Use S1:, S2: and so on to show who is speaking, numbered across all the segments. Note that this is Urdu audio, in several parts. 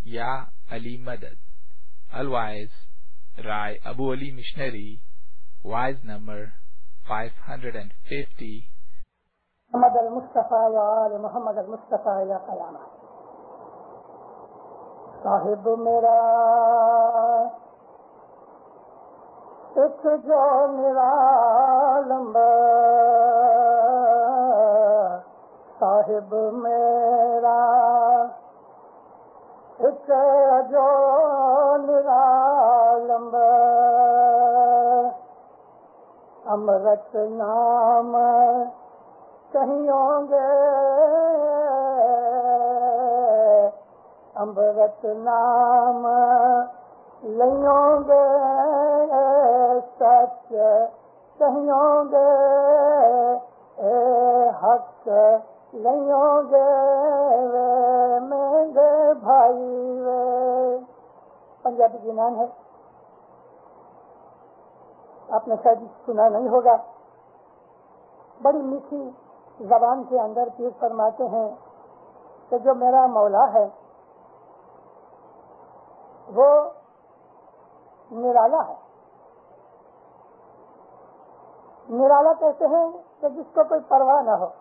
S1: یا علی مدد. Otherwise, Rai Abu Ali Missionary, wise number 550.
S2: محمد المصطفیٰ و آل محمد المصطفیٰ یا قیامت. صاحب میرا ایک جو میرا لمبا، صاحب میرا ایک جو میرا لمبا، امرت نام کہیں گے، امرت نام لیں گے، سچ کہیں گے، اے حق لیں گے، وے میرے بھائی وے. پنجابی کی نام ہے، آپ نے شاید سنا نہیں ہوگا. بڑی میٹھی زبان کے اندر پیر فرماتے ہیں کہ جو میرا مولا ہے وہ نرالا ہے. نرالا کہتے ہیں کہ جس کو کوئی پرواہ نہ ہو.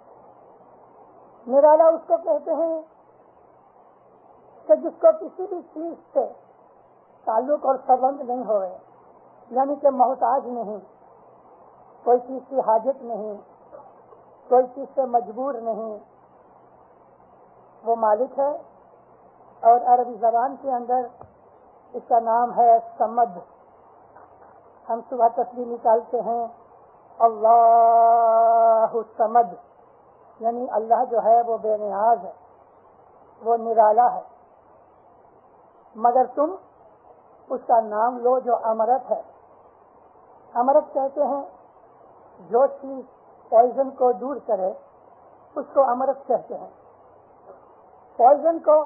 S2: نرالا اس کو کہتے ہیں کہ جس کو کسی بھی چیز سے تعلق اور سبند نہیں ہوئے، یعنی کہ محتاج نہیں، کوئی چیز کی حاجت نہیں، کوئی چیز سے مجبور نہیں. وہ مالک ہے، اور عربی زبان کے اندر اس کا نام ہے سمد. ہم صبح تسبیح نکالتے ہیں اللہ سمد، یعنی اللہ جو ہے وہ بے نیاز ہے، وہ نرالا ہے. مگر تم اس کا نام لو جو امرت ہے. امرت کہتے ہیں جو چیز پوائزن کو دور کرے اس کو امرت کہتے ہیں. پوائزن کو،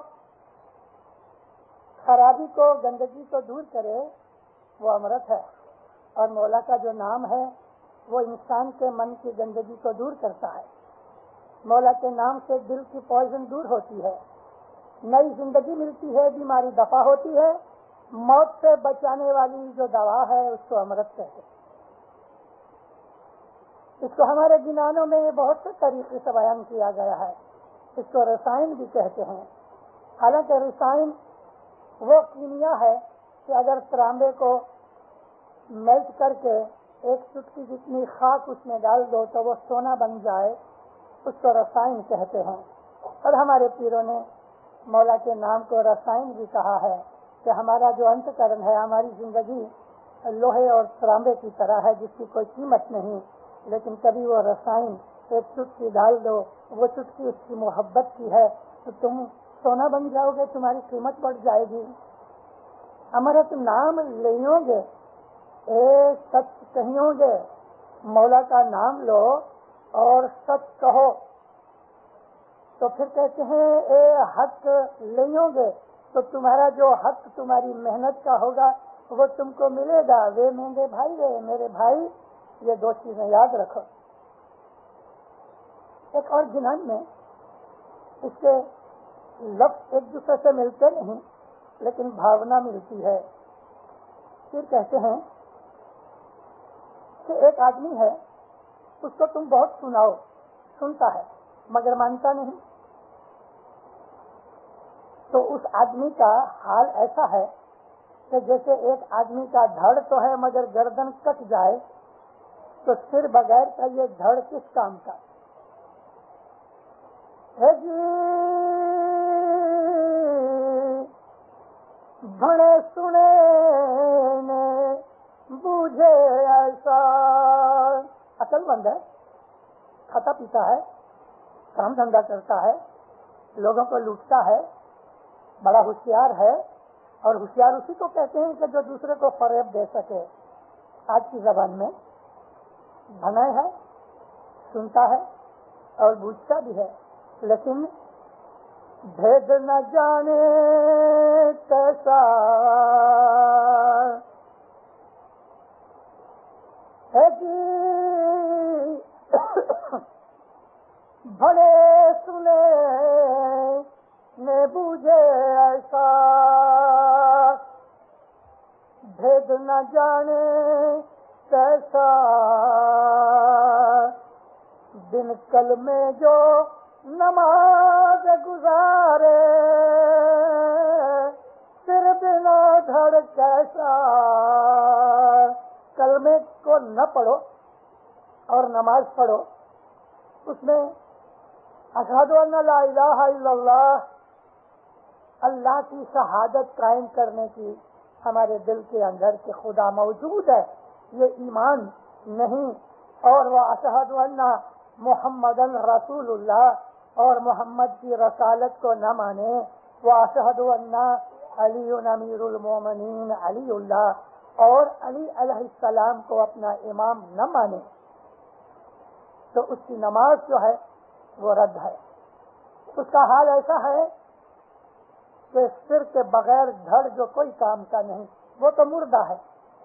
S2: خرابی کو، گندگی کو دور کرے وہ امرت ہے. اور مولا کا جو نام ہے وہ انسان کے من کی گندگی کو دور کرتا ہے. مولا کے نام سے دل کی پوائزن دور ہوتی ہے، نئی زندگی ملتی ہے، بیماری دفع ہوتی ہے. موت سے بچانے والی جو دوا ہے اس کو امرت کہتے ہیں. اس کو ہمارے گنانوں میں بہت سے طریقے سے بیان کیا گیا ہے. اس کو رسائن بھی کہتے ہیں. حالانکہ رسائن وہ کیمیا ہے کہ اگر ترانبے کو میلٹ کر کے ایک چٹکی جتنی خاک اس میں ڈال دو تو وہ سونا بن جائے، اس کو رسائن کہتے ہیں. اور ہمارے پیروں نے مولا کے نام کو رسائن بھی کہا ہے کہ ہمارا جو انت کرن ہے، ہماری زندگی لوہے اور ترانبے کی طرح ہے جس کی کوئی قیمت نہیں، لیکن کبھی وہ رسائن ایک چٹکی ڈال دو، وہ چٹکی اس کی محبت کی ہے تو تم سونا بن جاؤ گے، تمہاری قیمت بڑھ جائے گی. امرت نام لیں گے، اے سچ کہیں گے. مولا کا نام لو اور سچ کہو. تو پھر کہتے ہیں اے حق لیں گے، تو تمہارا جو حق تمہاری محنت کا ہوگا وہ تم کو ملے گا. وے میرے بھائی، وے میرے بھائی، یہ دو چیزیں یاد رکھو. ایک اور جنان میں اس کے لفظ ایک دوسرے سے ملتے نہیں لیکن بھاونا ملتی ہے. پھر کہتے ہیں کہ ایک آدمی ہے، اس کو تم بہت سناؤ، سنتا ہے مگر مانتا نہیں. تو اس آدمی کا حال ایسا ہے کہ جیسے ایک آدمی کا دھڑ تو ہے مگر گردن کٹ جائے تو سر بغیر کا یہ دھڑ کس کام کا. بھنے سنے نے بوجھے ایسا. عقل مند ہے، کھاتا پیتا ہے، کام دھندا کرتا ہے، لوگوں کو لوٹتا ہے، بڑا ہوشیار ہے. اور ہوشیار اسی کو کہتے ہیں کہ جو دوسرے کو فریب دے سکے. آج کی زبان میں بھنا ہے، سنتا ہے اور بوجھتا بھی ہے، لیکن بھید نہ جانے کیسا ہے جی. بڑے سنے نے بوجھے ایسا بھید نہ جانے کیسا دن کل میں جو نماز گزارے پھر بنا دھڑ کیسا. کلمے کو نہ پڑھو اور نماز پڑھو, اس میں اشہد ان لا الہ الا اللہ, اللہ کی شہادت قائم کرنے کی ہمارے دل کے اندر کہ خدا موجود ہے, یہ ایمان نہیں. اور وہ اشہد ان محمد رسول اللہ, اور محمد کی رسالت کو نہ مانے. وہ اشہد ان علی امیر المومنین علی اللہ, اور علی علیہ السلام کو اپنا امام نہ مانے, تو اس کی نماز جو ہے وہ رد ہے. اس کا حال ایسا ہے کہ سر کے بغیر دھڑ جو کوئی کام کا نہیں, وہ تو مردہ ہے.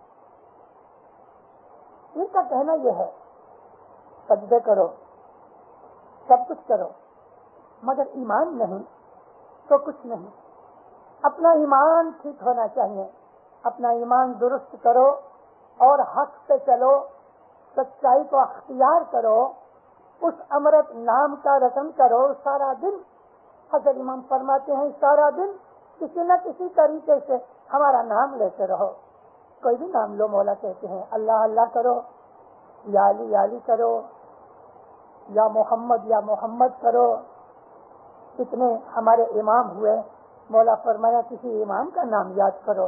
S2: ان کا کہنا یہ ہے سجدے کرو, سب کچھ کرو, مگر ایمان نہیں تو کچھ نہیں. اپنا ایمان ٹھیک ہونا چاہیے, اپنا ایمان درست کرو اور حق پہ چلو, سچائی کو اختیار کرو, اس امرت نام کا رٹن کرو. سارا دن حضرت امام فرماتے ہیں سارا دن کسی نہ کسی طریقے سے ہمارا نام لیتے رہو. کوئی بھی نام لو, مولا کہتے ہیں اللہ اللہ کرو, یا علی یا علی کرو, یا محمد کرو. اتنے ہمارے امام ہوئے, مولا فرمایا کسی امام کا نام یاد کرو.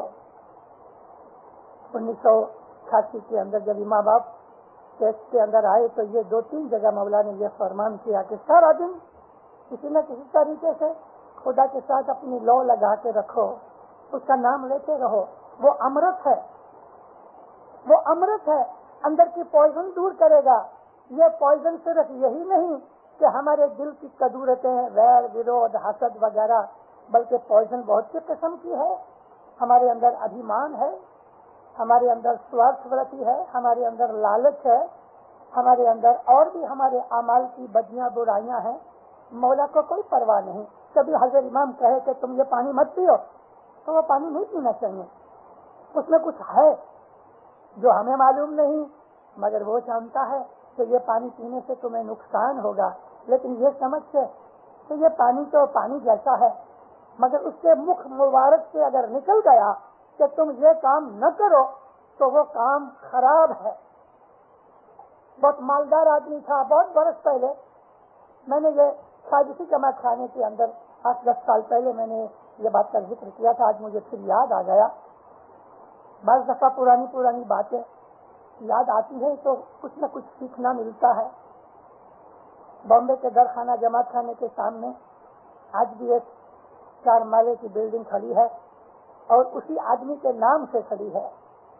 S2: 1988 کے اندر جب امام باپ ٹیسٹ کے اندر آئے تو یہ 2-3 جگہ مولا نے یہ فرمان کیا کہ سارا دن کسی نہ کسی طریقے سے خدا کے ساتھ اپنی لو لگا کے رکھو, اس کا نام لیتے رہو. وہ امرت ہے, وہ امرت ہے, اندر کی پوائزن دور کرے گا. یہ پوائزن صرف یہی نہیں کہ ہمارے دل کی کدورتیں, ویر ورود حسد وغیرہ, بلکہ پوائزن بہت سی قسم کی ہے. ہمارے اندر ابھیمان ہے, ہمارے اندر سوارتھ ورتی ہے, ہمارے اندر لالچ ہے, ہمارے اندر اور بھی ہمارے اعمال کی بدیاں برائیاں ہیں. مولا کو کوئی پرواہ نہیں. کبھی حضرت امام کہے کہ تم یہ پانی مت پیو, تو وہ پانی نہیں پینا چاہیے. اس میں کچھ ہے جو ہمیں معلوم نہیں, مگر وہ جانتا ہے کہ یہ پانی پینے سے تمہیں نقصان ہوگا. لیکن یہ سمجھ سے کہ یہ پانی تو پانی جیسا ہے, مگر اس کے مکھ مبارک سے اگر نکل گیا کہ تم یہ کام نہ کرو تو وہ کام خراب ہے. بہت مالدار آدمی تھا, بہت برس پہلے میں نے یہ شاید اسی جماعت خانے کے اندر 8-10 سال پہلے میں نے یہ بات کا ذکر کیا تھا. آج مجھے پھر یاد آ گیا. بعض دفعہ پرانی باتیں یاد آتی ہے تو کچھ نہ کچھ سیکھنا ملتا ہے. بامبے کے درخانہ جماعت خانے کے سامنے آج بھی ایک 4 مالے کی بلڈنگ کھڑی ہے, اور اسی آدمی کے نام سے کھڑی ہے.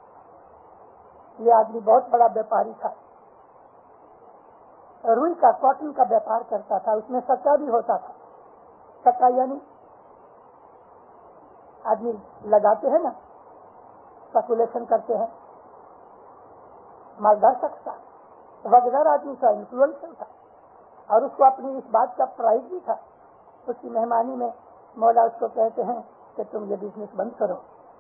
S2: یہ آدمی بہت بڑا بیپاری تھا, روئی کا, کاٹن کا بیپار کرتا تھا. اس میں سچا بھی ہوتا تھا. سچا یعنی آدمی لگاتے ہیں نا, سرکولیشن کرتے ہیں. مالدار شخص تھا, وقدار آدمی تھا, انفلوئنسر تھا, اور اس کو اپنی اس بات کا پرائز بھی تھا. اس کی مہمانی میں مولا اس کو کہتے ہیں کہ تم یہ بزنس بند کرو.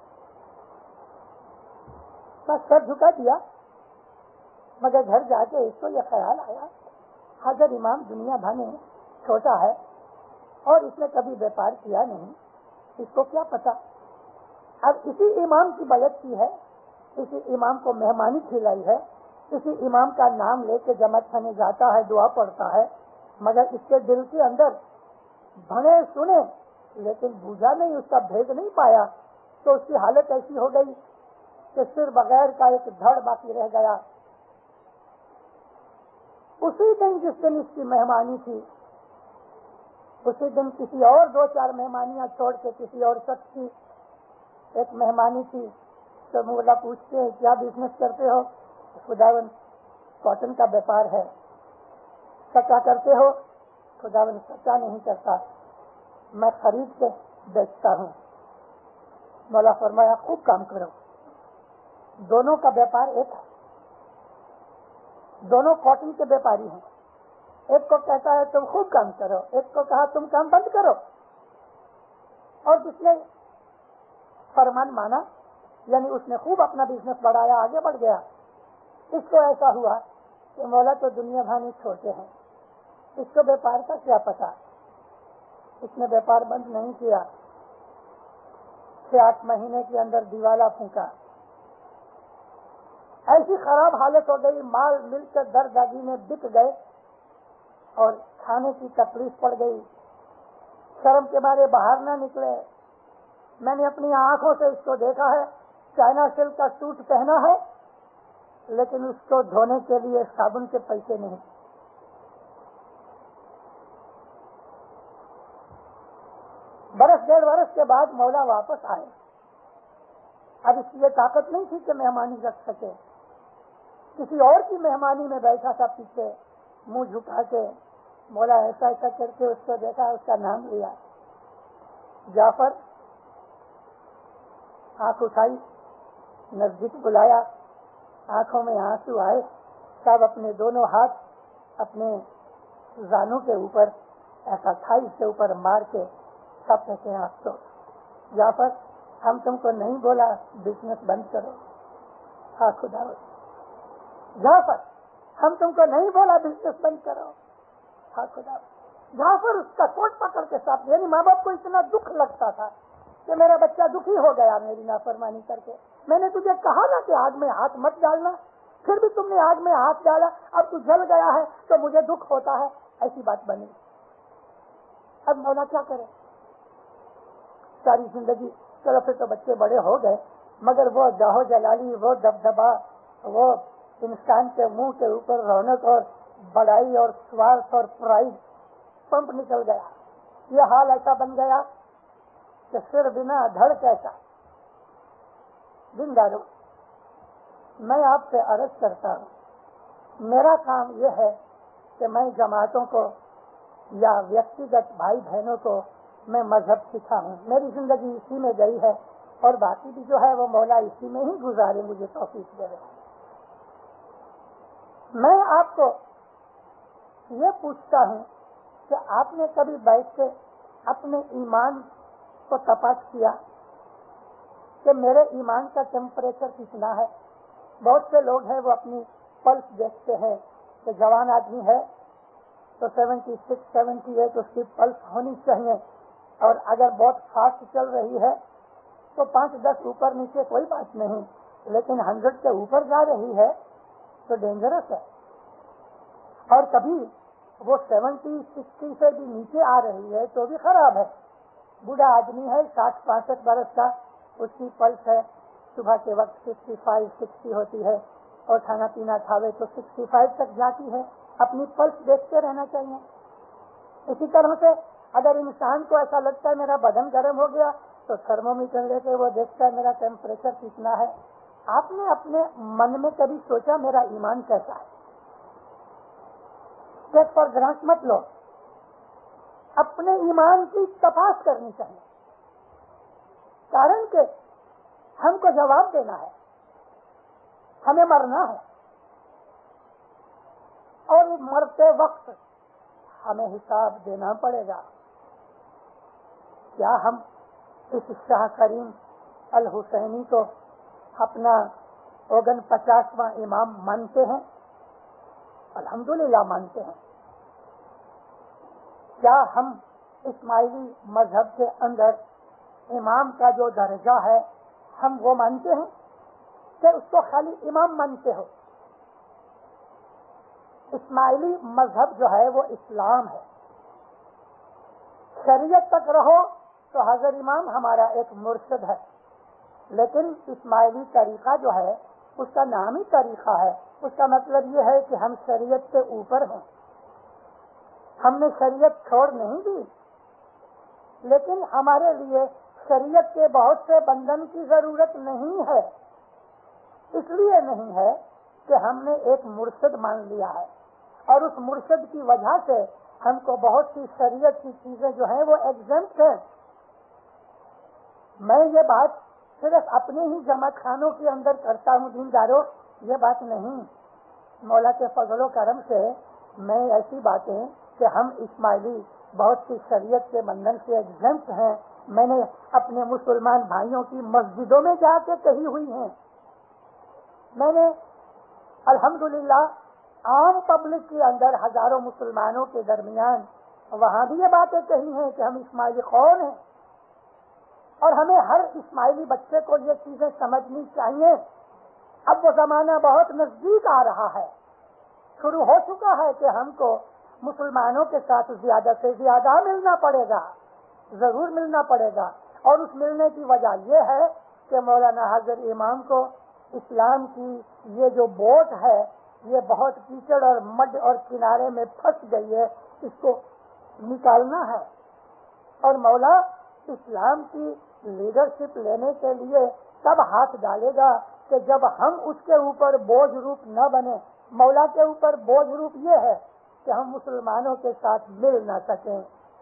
S2: بس سر جھکا دیا, مگر گھر جا کے اس کو یہ خیال آیا حضرت امام دنیا بھر میں چھوٹا ہے اور اس نے کبھی بیپار کیا نہیں, اس کو کیا پتا. اب اسی امام کی بلد کی ہے, اسی امام کو مہمانی کھلائی ہے, اسی امام کا نام لے کے جماعت خانے جاتا ہے, دعا پڑھتا ہے, مگر اس کے دل کے اندر بھنے سنے لیکن بوجھا نہیں, اس کا بھید نہیں پایا. تو اس کی حالت ایسی ہو گئی کہ سر بغیر کا ایک دھڑ باقی رہ گیا. اسی دن جس دن اس کی مہمانی تھی, اسی دن کسی اور 2-4 مہمانیاں چھوڑ کے کسی اور شخص کی ایک مہمانی تھی. تو مولا پوچھتے ہیں کیا بزنس کرتے ہو؟ خداوند کاٹن کا بیپار ہے. سچا کرتے ہو؟ خداوند سچا نہیں کرتا, میں خرید کے بیچتا ہوں. مولا فرمایا خوب کام کرو. دونوں کا بیپار ایک ہے, دونوں کاٹن کے بیپاری ہیں. ایک کو کہتا ہے تم خوب کام کرو, ایک کو کہا تم کام بند کرو. اور جس نے فرمان مانا یعنی اس نے خوب اپنا بزنس بڑھایا, آگے بڑھ گیا. اس کو ایسا ہوا کہ مولا تو دنیا بھانی چھوڑتے ہیں, اس کو بیپار کا کیا پتا, اس نے بیپار بند نہیں کیا, 6-8 مہینے کے اندر دیوالا پھونکا. ایسی خراب حالت ہو گئی, مال مل کر در داگی میں بک گئے اور کھانے کی تکلیف پڑ گئی. شرم کے مارے باہر نہ نکلے. میں نے اپنی آنکھوں سے اس کو دیکھا ہے, چائنا سلک کا سوٹ پہنا ہے لیکن اس کو دھونے کے لیے صابن کے پیسے نہیں. برس 1.5 برس کے بعد مولا واپس آئے. اب اس کی یہ طاقت نہیں تھی کہ مہمانی رکھ سکے. کسی اور کی مہمانی میں بیٹھا تھا پیچھے منہ جھکا کے. مولا ایسا ایسا کر کے اس کو دیکھا, اس کا نام لیا, جعفر. آنکھ اٹھائی, نزدیک بلایا, آنکھوں میں آنسو آئے. سب اپنے دونوں ہاتھ اپنے زانوں کے اوپر ایسا تھائی سے اوپر مار کے سب کہتے ہیں آپ تو جعفر ہم تم کو نہیں بولا بزنس بند کرو. ہاں خدا, جعفر ہم تم کو نہیں بولا بزنس بند کرو. ہاں خدا. جعفر اس کا کوٹ پکڑ کے ساتھ, یعنی ماں باپ کو اتنا دکھ لگتا تھا کہ میرا بچہ دکھی ہو گیا میری نافرمانی کر کے. میں نے تجھے کہا نا کہ آگ میں ہاتھ مت ڈالنا, پھر بھی تم نے آگ میں ہاتھ ڈالا, اب تو جل گیا ہے تو مجھے دکھ ہوتا ہے. ایسی بات بنی. اب مولا کیا کرے, ساری زندگی. چلو پھر تو بچے بڑے ہو گئے, مگر وہ جاہو جلالی, وہ دبدبا, وہ انسان کے منہ کے اوپر رونق اور بڑائی اور سوارتھ اور پرائز پمپ نکل گیا. یہ حال ایسا بن گیا کہ سر بنا دھڑ کیسا. دینداروں, میں آپ سے عرض کرتا ہوں, میرا کام یہ ہے کہ میں جماعتوں کو یا ویکتیگت بھائی بہنوں کو میں مذہب سکھاؤں. میری زندگی اسی میں گئی ہے اور باقی بھی جو ہے وہ مولا اسی میں ہی گزارے, مجھے توفیق دے رہے. میں آپ کو یہ پوچھتا ہوں کہ آپ نے کبھی بیٹھ کے اپنے ایمان کو تپاس کیا کہ میرے ایمان کا ٹیمپریچر کتنا ہے؟ بہت سے لوگ ہیں وہ اپنی پلس دیکھتے ہیں کہ جوان آدمی ہے تو 76, 78 اس کی پلس ہونی چاہیے, اور اگر بہت فاسٹ چل رہی ہے تو 5-10 اوپر نیچے کوئی بات نہیں, لیکن 100 کے اوپر جا رہی ہے تو ڈینجرس ہے. اور کبھی وہ 70, 60 سے بھی نیچے آ رہی ہے تو بھی خراب ہے. بوڑھا آدمی ہے 60-65 برس کا, اس کی پلس ہے صبح کے وقت 55, 60 ہوتی ہے, اور کھانا پینا کھاوے تو 65 تک جاتی ہے. اپنی پلس دیکھتے رہنا چاہیے. اسی طرح سے اگر انسان کو ایسا لگتا ہے میرا بدن گرم ہو گیا تو تھرمومیٹر لے کے وہ دیکھتا ہے میرا ٹیمپریچر کتنا ہے. آپ نے اپنے من میں کبھی سوچا میرا ایمان کیسا ہے؟ ٹیک فار گرانٹ مت لو, اپنے ایمان کی تپاس کرنی چاہیے. کارن کہ ہم کو جواب دینا ہے, ہمیں مرنا ہے, اور مرتے وقت ہمیں حساب دینا پڑے گا. کیا ہم اس شاہ کریم الحسینی کو اپنا 49واں امام مانتے ہیں؟ الحمدللہ مانتے ہیں. کیا ہم اسماعیلی مذہب کے اندر امام کا جو درجہ ہے ہم وہ مانتے ہیں کہ اس کو خالی امام مانتے ہو؟ اسماعیلی مذہب جو ہے وہ اسلام ہے. شریعت تک رہو تو حضرت امام ہمارا ایک مرشد ہے, لیکن اسماعیلی طریقہ جو ہے اس کا نام ہی طریقہ ہے. اس کا مطلب یہ ہے کہ ہم شریعت سے اوپر ہیں. ہم نے شریعت چھوڑ نہیں دی, لیکن ہمارے لیے شریعت کے بہت سے بندھن کی ضرورت نہیں ہے. اس لیے نہیں ہے کہ ہم نے ایک مرشد مان لیا ہے, اور اس مرشد کی وجہ سے ہم کو بہت سی شریعت کی چیزیں جو ہیں وہ ایگزمپٹ ہیں. میں یہ بات صرف اپنے ہی جماعت خانوں کے اندر کرتا ہوں دینداروں, یہ بات نہیں. مولا کے فضل و کرم سے میں ایسی باتیں کہ ہم اسماعیلی بہت سی شریعت کے بندھن سے ایگزمپٹ ہیں, میں نے اپنے مسلمان بھائیوں کی مسجدوں میں جا کے کہی ہوئی ہیں. میں نے الحمدللہ عام پبلک کے اندر ہزاروں مسلمانوں کے درمیان وہاں بھی یہ باتیں کہی ہیں کہ ہم اسماعیلی قوم ہیں اور ہمیں ہر اسماعیلی بچے کو یہ چیزیں سمجھنی چاہیے. اب وہ زمانہ بہت نزدیک آ رہا ہے, شروع ہو چکا ہے کہ ہم کو مسلمانوں کے ساتھ زیادہ سے زیادہ ملنا پڑے گا, ضرور ملنا پڑے گا. اور اس ملنے کی وجہ یہ ہے کہ مولانا حاضر امام کو اسلام کی یہ جو بوٹ ہے یہ بہت کیچڑ اور مڈ اور کنارے میں پھنس گئی ہے, اس کو نکالنا ہے. اور مولا اسلام کی لیڈرشپ لینے کے لیے تب ہاتھ ڈالے گا کہ جب ہم اس کے اوپر بوجھ روپ نہ بنے. مولا کے اوپر بوجھ روپ یہ ہے کہ ہم مسلمانوں کے ساتھ مل نہ سکیں,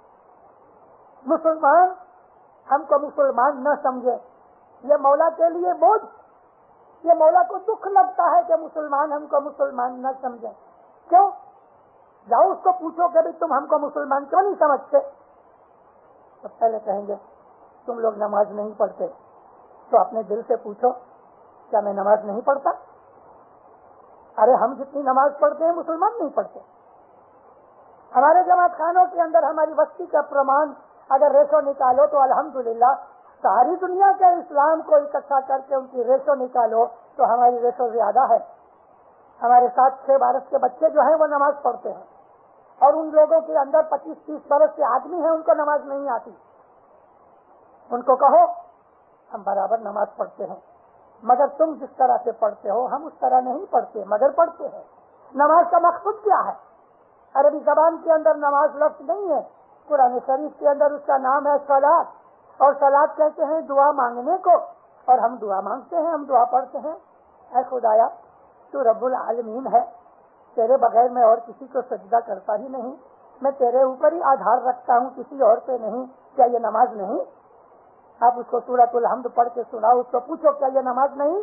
S2: مسلمان ہم کو مسلمان نہ سمجھے, یہ مولا کے لیے بوجھ. یہ مولا کو دکھ لگتا ہے کہ مسلمان ہم کو مسلمان نہ سمجھیں. کیوں؟ جاؤ اس کو پوچھو کہ تم ہم کو مسلمان کیوں نہیں سمجھتے؟ تو پہلے کہیں گے تم لوگ نماز نہیں پڑھتے. تو اپنے دل سے پوچھو کیا میں نماز نہیں پڑھتا؟ ارے ہم جتنی نماز پڑھتے ہیں مسلمان نہیں پڑھتے. ہمارے جماعت خانوں کے اندر ہماری وسطی کا پرمان اگر ریشو نکالو تو الحمدللہ ساری دنیا کے اسلام کو اکٹھا کر کے ان کی ریشو نکالو تو ہماری ریشو زیادہ ہے. ہمارے 7-6 برس کے بچے جو ہیں وہ نماز پڑھتے ہیں اور ان لوگوں کے اندر 25-30 برس کے آدمی ہیں ان کو نماز نہیں آتی. ان کو کہو ہم برابر نماز پڑھتے ہیں مگر تم جس طرح سے پڑھتے ہو ہم اس طرح نہیں پڑھتے مگر پڑھتے ہیں. نماز کا مقصد کیا ہے؟ عربی زبان کے اندر نماز لفظ نہیں ہے, قرآن شریف کے اندر اس کا نام ہے صلاۃ, اور صلاۃ کہتے ہیں دعا مانگنے کو, اور ہم دعا مانگتے ہیں, ہم دعا پڑھتے ہیں. اے خدایا تو رب العالمین ہے, تیرے بغیر میں اور کسی کو سجدہ کرتا ہی نہیں, میں تیرے اوپر ہی آدھار رکھتا ہوں کسی اور پہ نہیں. کیا یہ نماز نہیں؟ آپ اس کو سورۃ الحمد پڑھ کے سناؤ, اس کو پوچھو کیا یہ نماز نہیں؟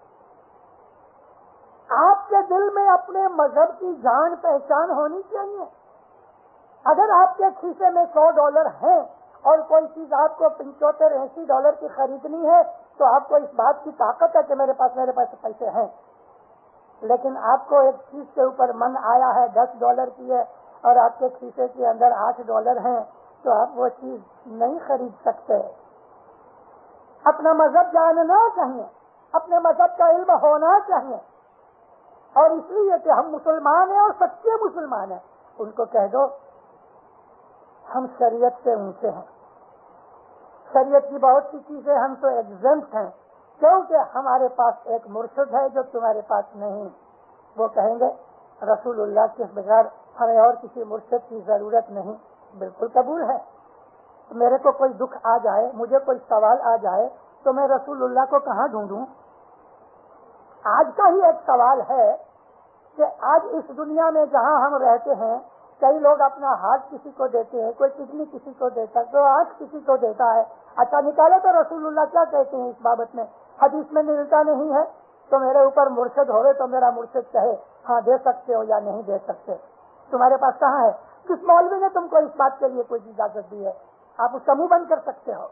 S2: آپ کے دل میں اپنے مذہب کی جان پہچان ہونی چاہیے. اگر آپ کے کھیسے میں $100 ہیں اور کوئی چیز آپ کو $75-80 کی خریدنی ہے تو آپ کو اس بات کی طاقت ہے کہ میرے پاس پیسے ہیں, لیکن آپ کو ایک چیز کے اوپر من آیا ہے $10 کی ہے اور آپ کے کھیسے کے اندر $8 ہیں تو آپ وہ چیز نہیں خرید سکتے. اپنا مذہب جاننا چاہیے, اپنے مذہب کا علم ہونا چاہیے, اور اس لیے کہ ہم مسلمان ہیں اور سچے مسلمان ہیں. ان کو کہہ دو ہم شریعت سے اونچے ہیں, شریعت کی بہت سی چیزیں ہم تو ایگزمپٹ ہیں کیونکہ ہمارے پاس ایک مرشد ہے جو تمہارے پاس نہیں. وہ کہیں گے رسول اللہ کے بغیر ہمیں اور کسی مرشد کی ضرورت نہیں. بالکل قبول ہے. میرے کو کوئی دکھ آ جائے, مجھے کوئی سوال آ جائے تو میں رسول اللہ کو کہاں ڈھونڈوں؟ آج کا ہی ایک سوال ہے کہ آج اس دنیا میں جہاں ہم رہتے ہیں کئی لوگ اپنا ہاتھ کسی کو دیتے ہیں, کوئی کڈنی کسی کو دیتا ہے, کوئی آنکھ کسی کو دیتا ہے. اچھا نکالو تو رسول اللہ کیا کہتے ہیں اس بابت میں؟ حدیث میں ملتا نہیں ہے تو میرے اوپر مرشد ہوئے تو میرا مرشد کہے ہاں دے سکتے ہو یا نہیں دے سکتے. تمہارے پاس کہاں ہے؟ کس مولوی نے تم کو اس بات کے لیے کوئی اجازت دی ہے؟ آپ اس کا منہ بند کر سکتے ہو.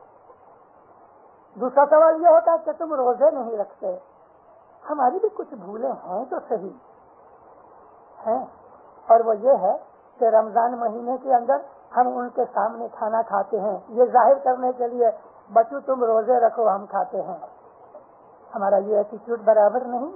S2: دوسرا سوال یہ ہوتا ہے کہ تم روزے نہیں رکھتے. ہماری بھی کچھ بھولیں ہیں تو صحیح ہیں, اور وہ یہ ہے کہ رمضان مہینے کے اندر ہم ان کے سامنے کھانا کھاتے ہیں یہ ظاہر کرنے کے لیے بچو تم روزے رکھو ہم کھاتے ہیں. ہمارا یہ ایٹیٹیوڈ برابر نہیں.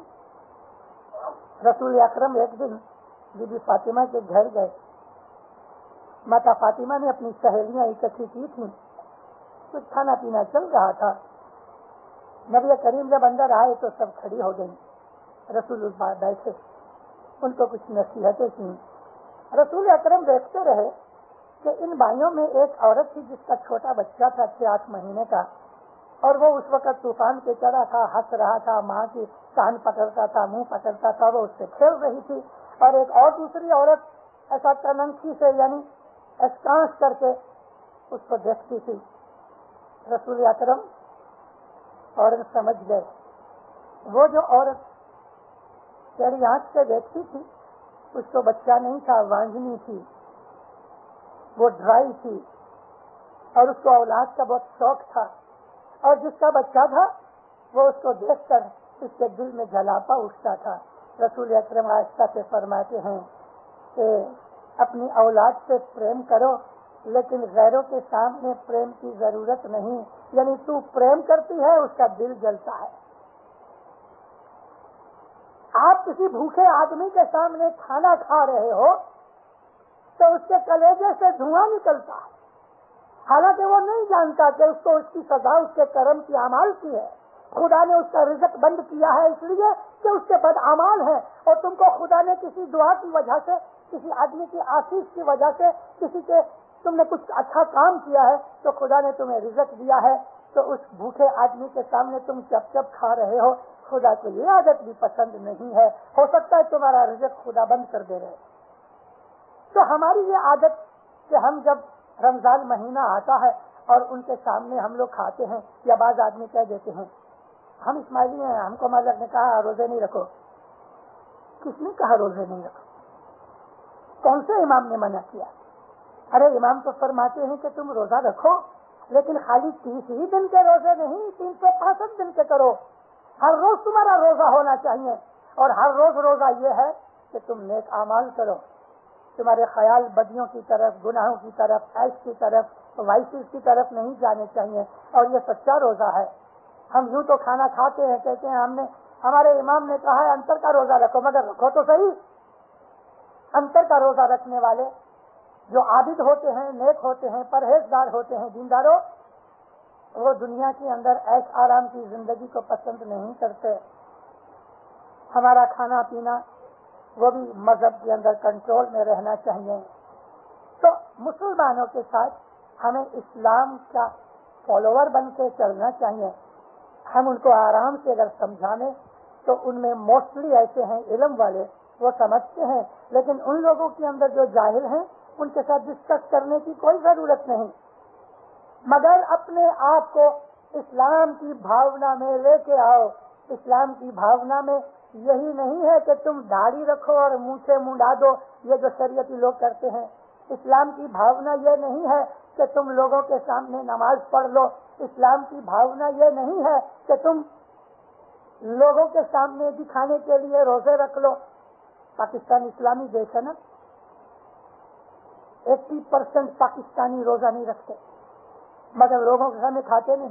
S2: رسول اکرم ایک دن بی بی فاطمہ کے گھر گئے. ماتا فاطمہ نے اپنی سہیلیاں اکٹھی کی تھیں, کچھ کھانا پینا چل رہا تھا. نبی کریم جب اندر آئے تو سب کھڑی ہو گئی. رسول اللہ بیٹھے, ان کو کچھ نصیحتیں کی. رسول اکرم دیکھتے رہے کہ ان بھائیوں میں ایک عورت تھی جس کا چھوٹا بچہ تھا 6-8 مہینے کا, اور وہ اس وقت طوفان پہ چڑھا تھا, ہنس رہا تھا, ماں کی کان پکڑتا تھا, منہ پکڑتا تھا, وہ اس سے کھیل رہی تھی. اور ایک اور دوسری عورت ایسا تننکی سے یعنی اسکانس کر کے اس کو دیکھتی تھی. رسول اکرم عورت سمجھ گئے, وہ جو عورت تیری آنکھ سے دیکھتی تھی اس کو بچہ نہیں تھا, وانجنی تھی, وہ ڈرائی تھی, اور اس کو اولاد کا بہت شوق تھا، اور جس کا بچہ تھا وہ اس کو دیکھ کر اس کے دل میں جلاپا اٹھتا تھا۔ رسول اکرم عائشہ سے فرماتے ہیں کہ اپنی اولاد سے پریم کرو، لیکن غیروں کے سامنے پریم کی ضرورت نہیں، یعنی تو پریم کرتی ہے اس کا دل جلتا ہے۔ آپ کسی بھوکے آدمی کے سامنے کھانا کھا رہے ہو تو اس کے کلیجے سے دھواں نکلتا ہے، حالانکہ وہ نہیں جانتا کہ اس کو اس کی سزا اس کے کرم کی اعمال کی ہے۔ خدا نے اس کا رزق بند کیا ہے اس لیے کہ اس کے بد اعمال ہیں، اور تم کو خدا نے کسی دعا کی وجہ سے، کسی آدمی کی آشیش کی وجہ سے، کسی کے تم نے کچھ اچھا کام کیا ہے تو خدا نے تمہیں رزق دیا ہے، تو اس بھوکے آدمی کے سامنے تم چپ چپ کھا رہے ہو۔ خدا کو یہ عادت بھی پسند نہیں ہے، ہو سکتا ہے تمہارا رزق خدا بند کر دے رہے۔ تو ہماری یہ عادت کہ ہم جب رمضان مہینہ آتا ہے اور ان کے سامنے ہم لوگ کھاتے ہیں، یا بعض آدمی کہہ دیتے ہیں ہم اسماعیلی ہیں، ہم کو مالک نے کہا روزے نہیں رکھو۔ کس نے کہا روزے نہیں رکھو؟ کون سے امام نے منع کیا؟ ارے امام تو فرماتے ہیں کہ تم روزہ رکھو، لیکن خالی 30 ہی دن کے روزے نہیں، 365 دن کے کرو۔ ہر روز تمہارا روزہ ہونا چاہیے، اور ہر روز روزہ یہ ہے کہ تم نیک اعمال کرو، تمہارے خیال بدیوں کی طرف، گناہوں کی طرف، عیش کی طرف، وائسز کی طرف نہیں جانے چاہیے، اور یہ سچا روزہ ہے۔ ہم یوں تو کھانا کھاتے ہیں، کہتے ہیں ہمارے امام نے کہا ہے انتر کا روزہ رکھو، مگر رکھو تو صحیح۔ انتر کا روزہ رکھنے والے جو عابد ہوتے ہیں، نیک ہوتے ہیں، پرہیزگار ہوتے ہیں، دینداروں، وہ دنیا کے اندر عیش آرام کی زندگی کو پسند نہیں کرتے۔ ہمارا کھانا پینا وہ بھی مذہب کے اندر کنٹرول میں رہنا چاہیے۔ تو مسلمانوں کے ساتھ ہمیں اسلام کا فالوور بن کے چلنا چاہیے۔ ہم ان کو آرام سے اگر سمجھانے تو ان میں موسٹلی ایسے ہیں علم والے، وہ سمجھتے ہیں، لیکن ان لوگوں کے اندر جو جاہل ہیں ان کے ساتھ ڈسکس کرنے کی کوئی ضرورت نہیں، مگر اپنے آپ کو اسلام کی بھاونا میں لے کے آؤ۔ اسلام کی بھاونا میں یہی نہیں ہے کہ تم داڑھی رکھو اور مونچھیں منڈا دو، یہ جو شریعتی لوگ کرتے ہیں۔ اسلام کی بھاونا یہ نہیں ہے کہ تم لوگوں کے سامنے نماز پڑھ لو۔ اسلام کی بھاونا یہ نہیں ہے کہ تم لوگوں کے سامنے دکھانے کے لیے روزے رکھ لو۔ پاکستان اسلامی دیش ہے نا، 80% پاکستانی روزہ نہیں رکھتے، مگر لوگوں کے سامنے کھاتے نہیں،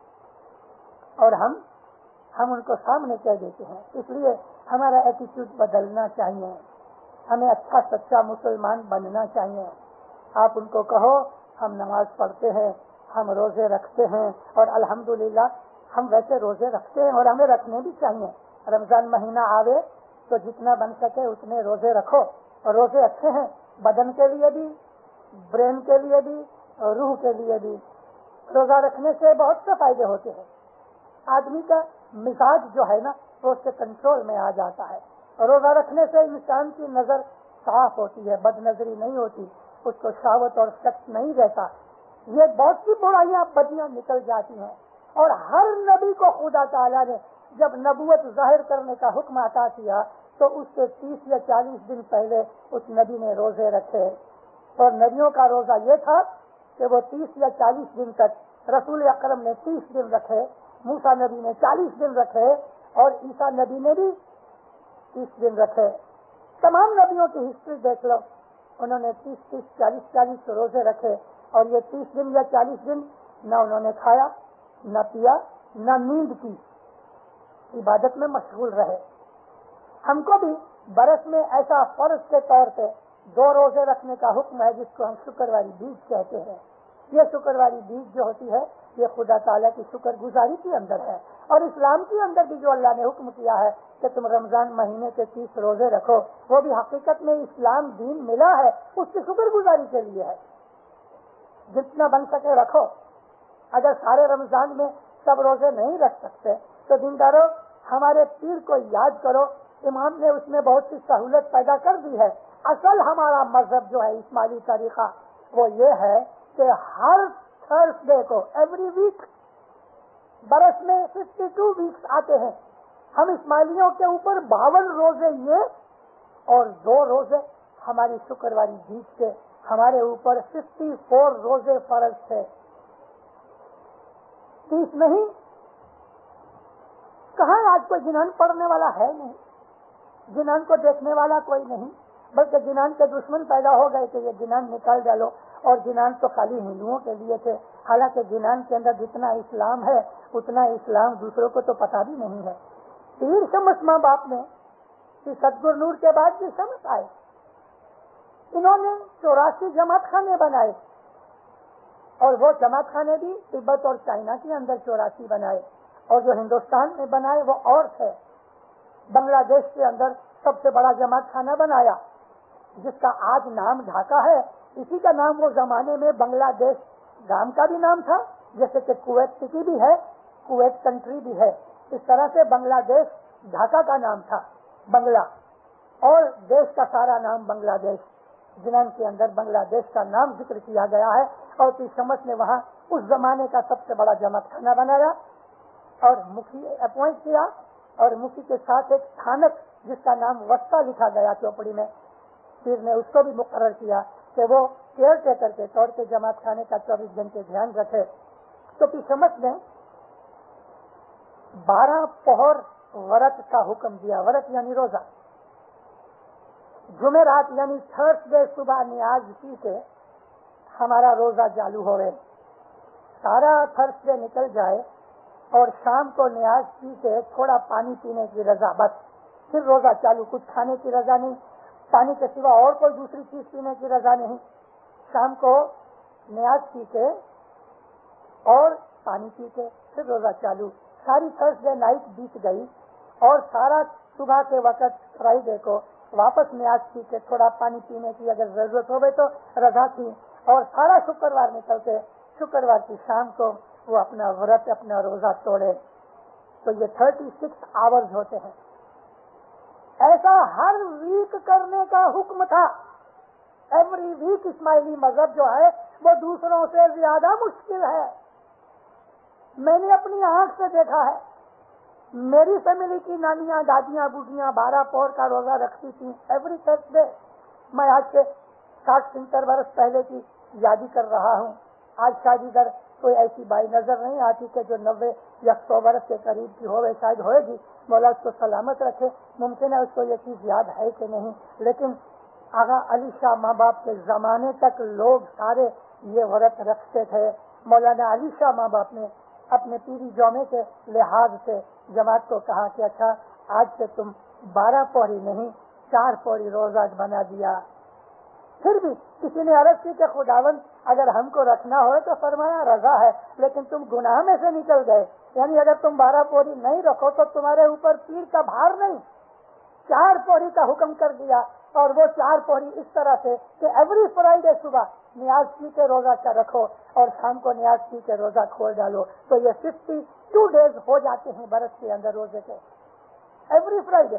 S2: اور ہم ان کو سامنے کہہ دیتے ہیں۔ اس لیے ہمارا ایٹیٹیوڈ بدلنا چاہیے، ہمیں اچھا سچا مسلمان بننا چاہیے۔ آپ ان کو کہو ہم نماز پڑھتے ہیں، ہم روزے رکھتے ہیں، اور الحمدللہ ہم ویسے روزے رکھتے ہیں اور ہمیں رکھنے بھی چاہیے۔ رمضان مہینہ آوے تو جتنا بن سکے اتنے روزے رکھو، اور روزے اچھے ہیں بدن کے لیے بھی، برین کے لیے بھی، اور روح کے لیے بھی۔ روزہ رکھنے سے بہت سے فائدے ہوتے ہیں۔ آدمی کا مزاج جو ہے نا وہ اس کے کنٹرول میں آ جاتا ہے، اور روزہ رکھنے سے انسان کی نظر صاف ہوتی ہے، بد نظری نہیں ہوتی، اس کو شہوت اور شک نہیں رہتا، یہ بہت سی برائیاں بدیاں نکل جاتی ہیں۔ اور ہر نبی کو خدا تعالیٰ نے جب نبوت ظاہر کرنے کا حکم عطا کیا تو اس سے 30 یا 40 دن پہلے اس نبی نے روزے رکھے، اور نبیوں کا روزہ یہ تھا کہ وہ 30 یا 40 دن تک، رسول اکرم نے 30 دن رکھے، موسیٰ نبی نے 40 دن رکھے، اور عیسیٰ نبی نے بھی 30 دن رکھے۔ تمام نبیوں کی ہسٹری دیکھ لو، انہوں نے 30 40 روزے رکھے، اور یہ 30 دن یا 40 دن نہ انہوں نے کھایا، نہ پیا، نہ نیند کی، عبادت میں مشغول رہے۔ ہم کو بھی برس میں ایسا فرض کے طور پہ 2 روزے رکھنے کا حکم ہے، جس کو ہم شکرواری بیج کہتے ہیں۔ یہ شکرواری بیج جو ہوتی ہے یہ خدا تعالیٰ کی شکر گزاری کے اندر ہے، اور اسلام کے اندر بھی جو اللہ نے حکم کیا ہے کہ تم رمضان مہینے کے 30 روزے رکھو، وہ بھی حقیقت میں اسلام دین ملا ہے اس کی شکر گزاری کے لیے ہے۔ جتنا بن سکے رکھو۔ اگر سارے رمضان میں سب روزے نہیں رکھ سکتے تو دینداروں ہمارے پیر کو یاد کرو، امام نے اس میں بہت سی سہولت پیدا کر دی ہے۔ اصل ہمارا مذہب جو ہے اسماعیلی طریقہ وہ یہ ہے کہ ہر تھرسڈے کو، ایوری ویک، برس میں 52 ویکس آتے ہیں، ہم اسماعیلیوں کے اوپر 52 روزے یہ اور 2 روزے ہماری شکرواری بیج کے، ہمارے اوپر 54 روزے فرض تھے۔ 30 नहीं, कहाँ आज कोई जिनान पढ़ने वाला है नहीं, जिनान को देखने वाला कोई नहीं, बल्कि जिनान के दुश्मन पैदा हो गए कि ये जिनान निकाल डालो। और जिनान तो खाली हिंदुओं के लिए थे, हालांकि जिनान के अंदर जितना इस्लाम है उतना इस्लाम दूसरों को तो पता भी नहीं है। 3 शमस माँ बाप ने कि सतगुरु नूर के बाद भी शमस आए, इन्होंने 84 जमात खाने बनाए, और वो जमात खाने भी तिब्बत और चाइना के अंदर 84 बनाए, और जो हिंदुस्तान में बनाए वो और थे। बांग्लादेश के अंदर सबसे बड़ा जमात खाना बनाया, जिसका आज नाम ढाका है। इसी का नाम वो जमाने में बांग्लादेश गांव का भी नाम था, जैसे कि कुवैत सिटी भी है, कुवैत कंट्री भी है। इस तरह से बांग्लादेश ढाका का नाम था, बंगला, और देश का सारा नाम बांग्लादेश। जिनान के अंदर बांग्लादेश का नाम जिक्र किया गया है, और शमस ने वहाँ उस जमाने का सबसे बड़ा जमात खाना बनाया और मुखी अपॉइंट किया, और मुखी के साथ एक थानक जिसका नाम वस्ता लिखा गया चौपड़ी में, पीर ने उसको भी मुकर्रर किया कि वो केयर टेकर के तौर पे जमात खाने का 24 घंटे ध्यान रखे। तो शमस ने 12 पहर व्रत का हुक्म दिया। व्रत यानी रोजा। जुमेरात यानी थर्सडे सुबह नियाज पी के हमारा रोजा चालू हो गए, सारा थर्सडे निकल जाए और शाम को नियाज पी के थोड़ा पानी पीने की रजा, बस फिर रोजा चालू। कुछ खाने की रजा नहीं, पानी के सिवा और कोई दूसरी चीज पीने की रजा नहीं। शाम को नियाज पी के और पानी पी के फिर रोजा चालू। सारी थर्सडे नाइट बीत गई और सारा सुबह के वक्त फ्राइडे को वापस नियाज पी के थोड़ा पानी पीने की अगर जरूरत हो तो रजा थी, और सारा शुक्रवार निकलते शुक्रवार की शाम को वो अपना व्रत अपना रोजा तोड़े। तो ये 36 आवर्स होते हैं। ऐसा हर वीक करने का हुक्म था। एवरी वीक इस्माइली मजहब जो है वो दूसरों से ज्यादा मुश्किल है। मैंने अपनी आंख से देखा है, मेरी फैमिली की नानियां दादियां बूढ़ियां 12 पौर का रोजा रखती थी एवरी थर्सडे। मैं आज से 60-70 वर्ष पहले की यादी कर रहा हूँ। आज शायद इधर कोई ऐसी बाई नजर नहीं आती कि जो 90 या 100 वर्ष के करीब की होवे, शायद होएगी, मौला उसको सलामत रखे। मुमकिन है उसको ये चीज याद है कि नहीं, लेकिन आगा अली शाह माँ बाप के जमाने तक लोग सारे ये व्रत रखते थे। मौलाना अली शाह माँ बाप ने अपने पीरी जौमे के लिहाज से जमात को कहा कि अच्छा आज से तुम 12 पौरी नहीं 4 पौरी रोजा बना दिया। फिर भी किसी ने अर्ज की कि खुदावन अगर हमको रखना हो तो फरमाया रजा है, लेकिन तुम गुनाह में से निकल गए, यानी अगर तुम 12 पौरी नहीं रखो तो तुम्हारे ऊपर पीर का भार नहीं, 4 पौरी का हुक्म कर दिया। और वो 4 पौरी इस तरह से कि एवरी फ्राइडे सुबह नियाज पी के रोजा का रखो और शाम को नियाज पी के रोजा खोल डालो। तो ये 52 डेज हो जाते हैं बरस के अंदर रोजे के, एवरी फ्राइडे।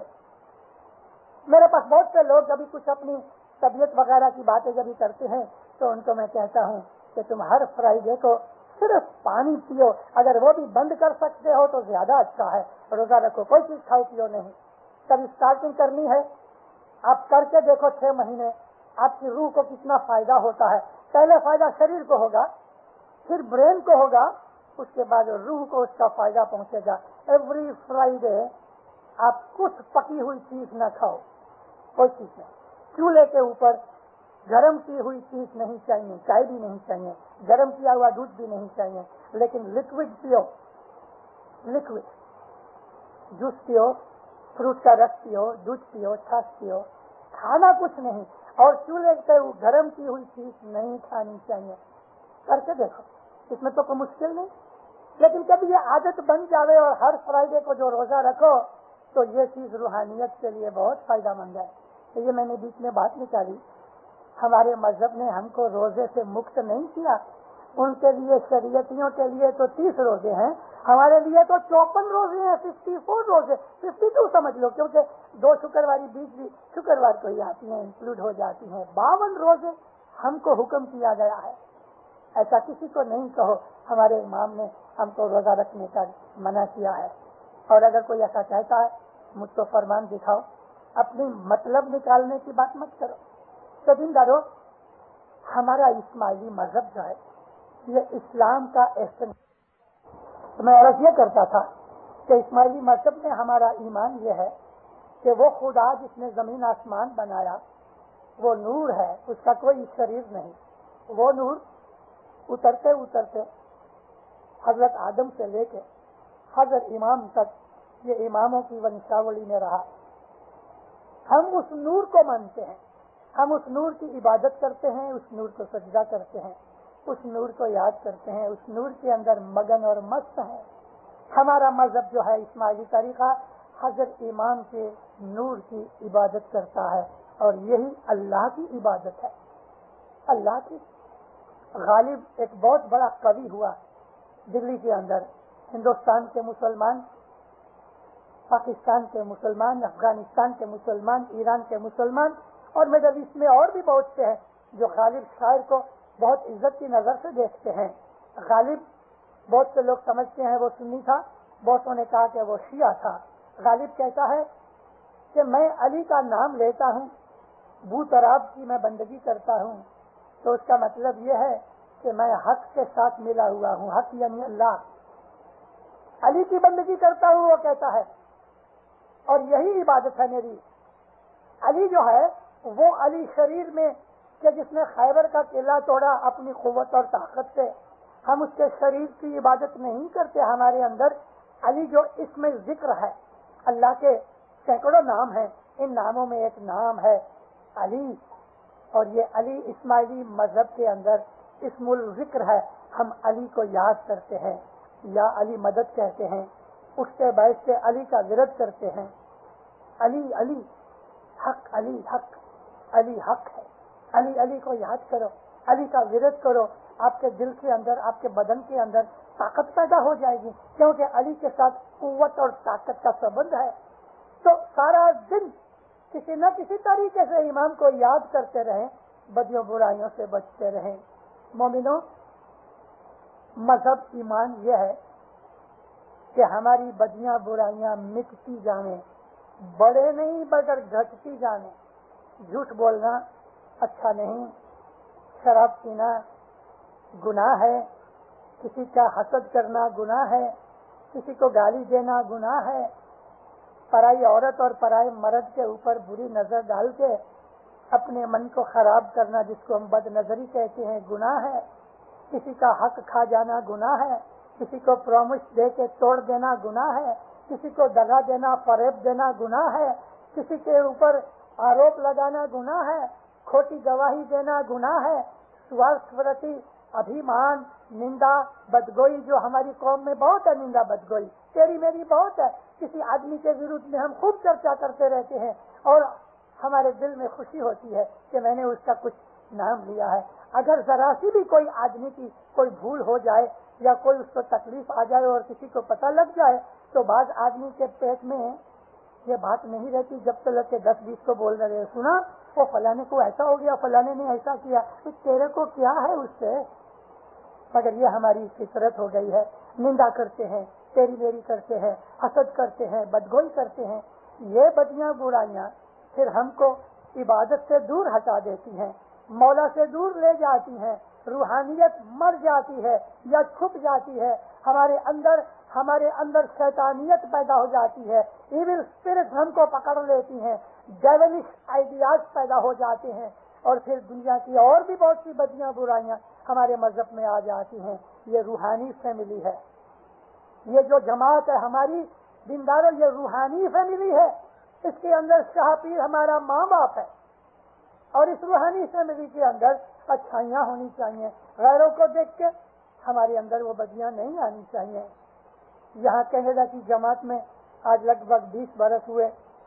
S2: मेरे पास बहुत से लोग कभी कुछ अपनी तबीयत वगैरह की बातें जब भी करते हैं तो उनको मैं कहता हूँ कि तुम हर फ्राइडे को सिर्फ पानी पियो, अगर वो भी बंद कर सकते हो तो ज्यादा अच्छा है। रोजा रखो, कोई चीज खाओ पियो नहीं। तब स्टार्टिंग करनी है, आप करके देखो 6 महीने, आपकी रूह को कितना फायदा होता है। पहले फायदा शरीर को होगा, फिर ब्रेन को होगा, उसके बाद रूह को उसका फायदा पहुंचेगा। एवरी फ्राइडे आप कुछ पकी हुई चीज न खाओ, कोई चीज नहीं। चूल्हे के ऊपर गरम की हुई चीज नहीं चाहिए, चाय भी नहीं चाहिए, गरम किया हुआ दूध भी नहीं चाहिए, लेकिन लिक्विड पियो, लिक्विड जूस पियो, फ्रूट का रस पियो, दूध पियो, छाछ पियो, खाना कुछ नहीं। और चूल्हे पे गरम की हुई चीज नहीं खानी चाहिए। करके देखो, इसमें तो कोई मुश्किल नहीं। लेकिन कभी ये आदत बन जावे और हर फ्राइडे को जो रोजा रखो तो ये चीज रूहानियत के लिए बहुत फायदेमंद है। तो ये मैंने बीच में बात निकाली, हमारे मजहब ने हमको रोजे से मुक्त नहीं किया। उनके लिए शरीयतियों के लिए तो 30 रोजे हैं, हमारे लिए तो 54 रोजे हैं, 54 रोजे, 52 समझ लो, क्योंकि 2 शुक्रवारी बीच भी शुक्रवार को ही आती हैं, इंक्लूड हो जाती हैं। 52 रोजे हमको हुक्म किया गया है। ऐसा किसी को नहीं कहो हमारे इमाम ने हमको रोजा रखने का मना किया है। और अगर कोई ऐसा कहता है मुझको फरमान दिखाओ, अपनी मतलब निकालने की बात मत करो। तो दीनदारो, हमारा इस्माइली मजहब जो है ये इस्लाम का एहसन, تو میں عرض یہ کرتا تھا کہ اسماعیلی مذہب میں ہمارا ایمان یہ ہے کہ وہ خدا جس نے زمین آسمان بنایا وہ نور ہے، اس کا کوئی شریر نہیں. وہ نور اترتے اترتے حضرت آدم سے لے کے حضرت امام تک یہ اماموں کی ونشاولی میں رہا. ہم اس نور کو مانتے ہیں، ہم اس نور کی عبادت کرتے ہیں، اس نور کو سجدہ کرتے ہیں، اس نور کو یاد کرتے ہیں، اس نور کے اندر مگن اور مست ہیں. ہمارا مذہب جو ہے اسماعیلی طریقہ حضرت امام کے نور کی عبادت کرتا ہے، اور یہی اللہ کی عبادت ہے. اللہ کی غالب ایک بہت بڑا قوی ہوا دلی کے اندر. ہندوستان کے مسلمان، پاکستان کے مسلمان، افغانستان کے مسلمان، ایران کے مسلمان اور مڈل ایسٹ میں اور بھی بہت سے ہیں جو غالب شاعر کو بہت عزت کی نظر سے دیکھتے ہیں. غالب بہت سے لوگ سمجھتے ہیں وہ سنی تھا، بہتوں نے کہا کہ وہ شیعہ تھا. غالب کہتا ہے کہ میں علی کا نام لیتا ہوں، بو تراب کی میں بندگی کرتا ہوں، تو اس کا مطلب یہ ہے کہ میں حق کے ساتھ ملا ہوا ہوں. حق یعنی اللہ. علی کی بندگی کرتا ہوں وہ کہتا ہے، اور یہی عبادت ہے میری. علی جو ہے وہ علی شریر میں کہ جس نے خیبر کا قلعہ توڑا اپنی قوت اور طاقت سے، ہم اس کے شریر کی عبادت نہیں کرتے. ہمارے اندر علی جو اس میں ذکر ہے، اللہ کے سینکڑوں نام ہیں، ان ناموں میں ایک نام ہے علی، اور یہ علی اسماعیلی مذہب کے اندر اسم الذکر ہے. ہم علی کو یاد کرتے ہیں، یا علی مدد کہتے ہیں، اٹھتے بیٹھتے علی کا ورد کرتے ہیں. علی علی حق، علی حق، علی حق ہے. علی علی کو یاد کرو، علی کا ورد کرو. آپ کے دل کے اندر، آپ کے بدن کے اندر طاقت پیدا ہو جائے گی، کیونکہ علی کے ساتھ قوت اور طاقت کا سبند ہے. تو سارا دن کسی نہ کسی طریقے سے امام کو یاد کرتے رہیں، بدیوں برائیوں سے بچتے رہیں. مومنوں، مذہب ایمان یہ ہے کہ ہماری بدیاں برائیاں مٹتی جائیں، بڑے نہیں مگر گھٹتی جائیں. جھوٹ بولنا اچھا نہیں، شراب پینا گناہ ہے، کسی کا حسد کرنا گناہ ہے، کسی کو گالی دینا گناہ ہے، پرائی عورت اور پرائے مرد کے اوپر بری نظر ڈال کے اپنے من کو خراب کرنا جس کو ہم بد نظری کہتے ہیں گناہ ہے. کسی کا حق کھا جانا گناہ ہے، کسی کو پرومس دے کے توڑ دینا گناہ ہے، کسی کو دغا دینا، فریب دینا گناہ ہے، کسی کے اوپر آروپ لگانا گناہ ہے، کھوٹی گواہی دینا گناہ ہے. سوارتھورتی، ابھیمان، نندا، بدگوئی جو ہماری قوم میں بہت ہے، نندا بدگوئی تیری میری بہت ہے. کسی آدمی کے وروਧ میں ہم خوب چرچا کرتے رہتے ہیں اور ہمارے دل میں خوشی ہوتی ہے کہ میں نے اس کا کچھ نام لیا ہے. اگر ذرا سی بھی کوئی آدمی کی کوئی بھول ہو جائے یا کوئی اس کو تکلیف آ جائے اور کسی کو پتہ لگ جائے تو بعض آدمی کے پیٹ میں یہ بات نہیں رہتی جب تک کہ 10-20 کو بول رہے سنا وہ فلانے کو ایسا ہو گیا، فلانے نے ایسا کیا، تو تیرے کو کیا ہے اس سے. مگر یہ ہماری فطرت ہو گئی ہے. نندا کرتے ہیں، تیری میری کرتے ہیں، حسد کرتے ہیں، بدگوئی کرتے ہیں. یہ بدیاں برائیاں پھر ہم کو عبادت سے دور ہٹا دیتی ہیں، مولا سے دور لے جاتی ہیں. روحانیت مر جاتی ہے یا چھپ جاتی ہے. ہمارے اندر شیطانیت پیدا ہو جاتی ہے. ایول اسپرٹ ہم کو پکڑ لیتی ہیں، ڈیولش آئیڈیاز پیدا ہو جاتے ہیں، اور پھر دنیا کی اور بھی بہت سی بدیاں برائیاں ہمارے مذہب میں آ جاتی ہیں. یہ روحانی فیملی ہے. یہ جو جماعت ہے ہماری دینداروں، یہ روحانی فیملی ہے. اس کے اندر شاہ پیر ہمارا ماں باپ ہے، اور اس روحانی فیملی کے اندر اچھائیاں ہونی چاہیے. غیروں کو دیکھ کے ہمارے اندر وہ بدیاں نہیں آنی چاہیے. یہاں کینیڈا کی جماعت میں آج لگ بھگ 20 برس ہوئے.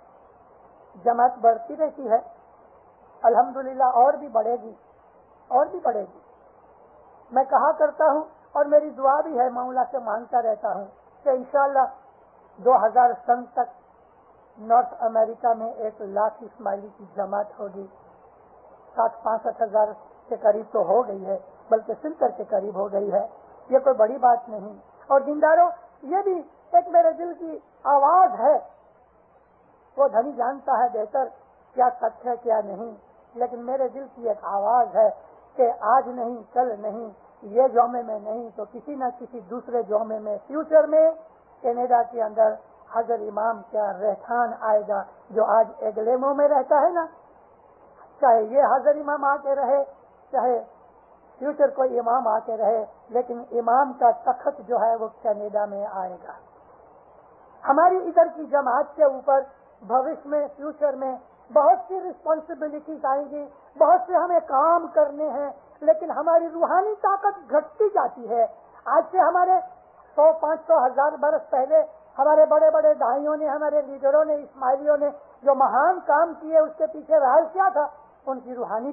S2: جماعت بڑھتی رہتی ہے، الحمدللہ اور بھی بڑھے گی، اور بھی بڑھے گی. میں کہا کرتا ہوں اور میری دعا بھی ہے، مولا سے مانگتا رہتا ہوں کہ انشاءاللہ 2000 سن تک نارتھ امریکہ میں 1 لاکھ اسماعیلی کی جماعت ہوگی. 60-65 ہزار کے قریب تو ہو گئی ہے، بلکہ 70 کے قریب ہو گئی ہے. یہ کوئی بڑی بات نہیں. اور دینداروں، یہ بھی ایک میرے دل کی آواز ہے. وہ دھنی جانتا ہے بہتر کیا سچ ہے کیا نہیں، لیکن میرے دل کی ایک آواز ہے کہ آج نہیں، کل نہیں، یہ جومے میں نہیں تو کسی نہ کسی دوسرے جومے میں فیوچر میں کینیڈا کے اندر حضر امام کا رہٹھان آئے گا، جو آج ایگلیمو میں رہتا ہے نا، چاہے یہ حضر امام آ کے رہے، چاہے فیوچر کوئی امام آ کے رہے، لیکن امام کا تخت جو ہے وہ کینیڈا میں آئے گا۔ ہماری ادھر کی جماعت کے اوپر بھوش میں، فیوچر میں بہت سی رسپانسبلٹیز آئیں گی، بہت سے ہمیں کام کرنے ہیں، لیکن ہماری روحانی طاقت گھٹتی جاتی ہے۔ آج سے ہمارے 100، 500، 1000 برس پہلے ہمارے بڑے بڑے داعیوں نے، ہمارے لیڈروں نے، اسماعیلیوں نے جو مہان کام کیے، اس کے پیچھے راز کیا تھا؟ ان کی روحانی